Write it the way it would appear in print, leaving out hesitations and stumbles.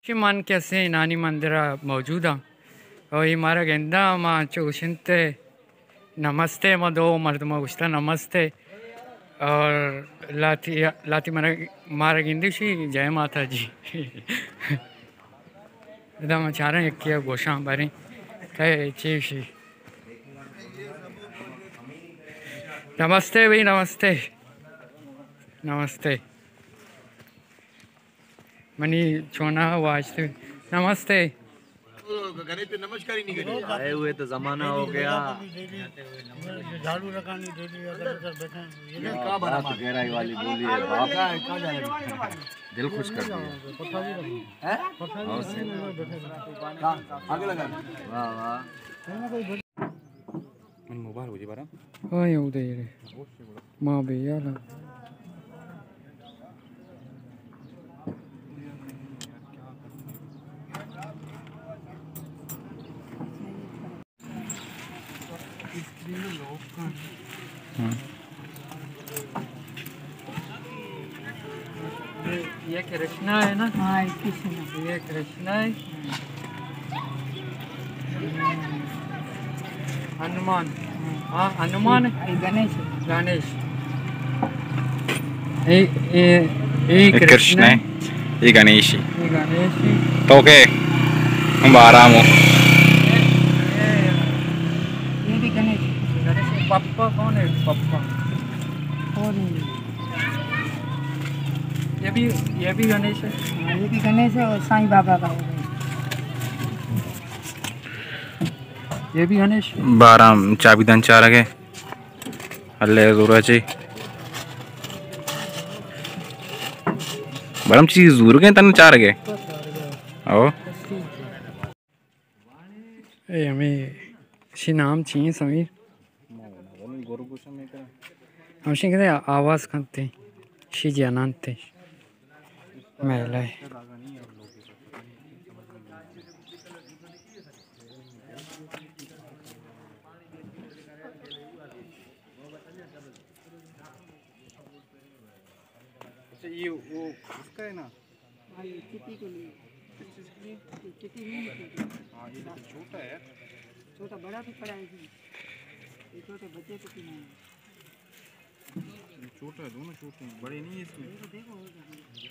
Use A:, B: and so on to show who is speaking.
A: मन कैसे नानी मंदिर मौजूद और ये मारा गेंदा माँ चूशिनते नमस्ते मदो मर्द मगुश्ता नमस्ते और लाती लाती मारा गिंदी शी जय माता जी इधर मैं चाह रहे हैं कि गोशा बारी कहे चीशी नमस्ते भाई नमस्ते नमस्ते मनी छोना वाजते नमस्ते
B: गणेश पे नमस्कार ही नहीं करी
C: आए हुए तो जमाना हो गया
B: झाड़ू लगानी डेली अगर बैठे ये
C: क्या बात गहराई वाली बोली है बाप कहाँ जा रहे दिल खुश कर दिया हैं आगे लगा वाह वाह मोबाइल हो जी बारा
A: हाँ ये उधर ये माँ भैया ला ये कृष्णा है ना। हाँ ये कृष्णा है हनुमान। हाँ हनुमान गणेश गणेश ये
D: कृष्ण है ये गणेश
A: गणेश
D: तो के हम आराम हो
A: ये भी गणेश गणेश पप्पा कौन है पप्पा और ये भी गणेश है। ये भी गणेश है और साईं बाबा का ये भी गणेश
D: 12 चाबीदान चार आगे अल्ले जोर चाहिए बड़म चीज जरूर गए तन चार आगे आओ ए हमें शी नाम चाहिए समीर हम शी कहते आवाज करते शी जानते महिला है ये वो उसका है ना
A: हाँ ये किटी के लिए किटी नहीं
D: हाँ ये तो छोटा है
A: छोटा बड़ा भी पड़ा है ये छोटे बच्चे को पीना है
D: छोटा है दोनों छोटे हैं बड़े नहीं है इसमें
A: देखो